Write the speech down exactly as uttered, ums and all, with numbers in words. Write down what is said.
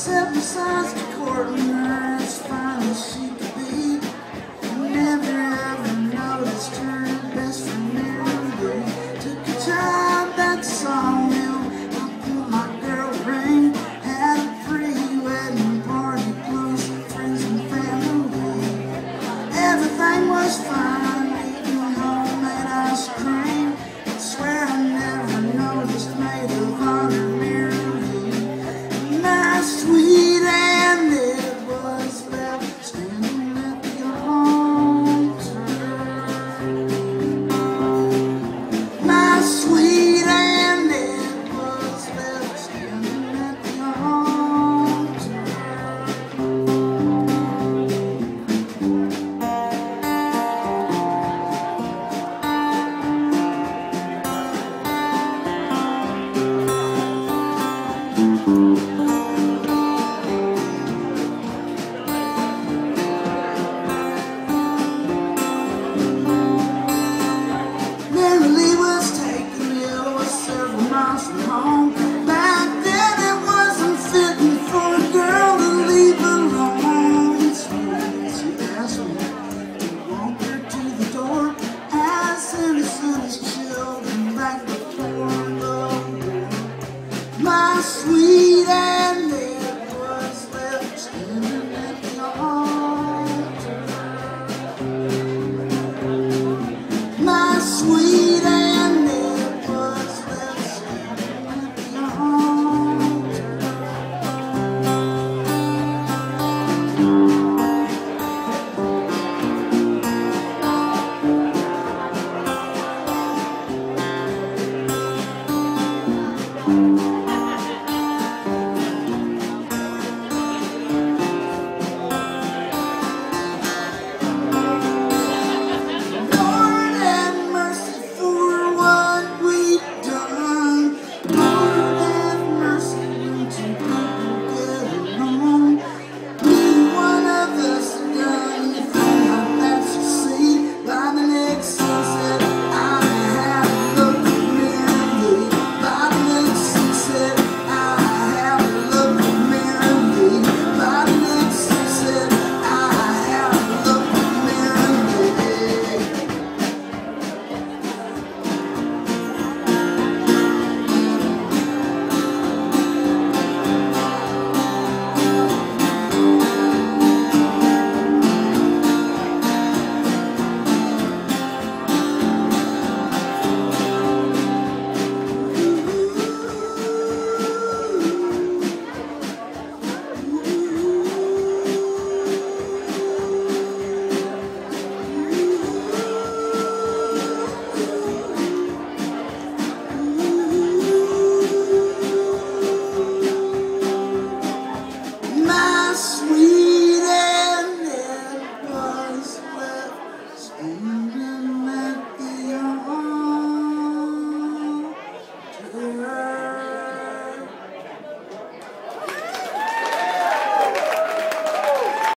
sat beside the courtroom, as fine as she could be. Never ever noticed her best friend Mary. Took a job at the sawmill, I pulled my girl ring, had a pre-wedding party, close friends and family. Everything was fine, eating homemade ice cream. I swear I never noticed maid of honor Mary. My sweet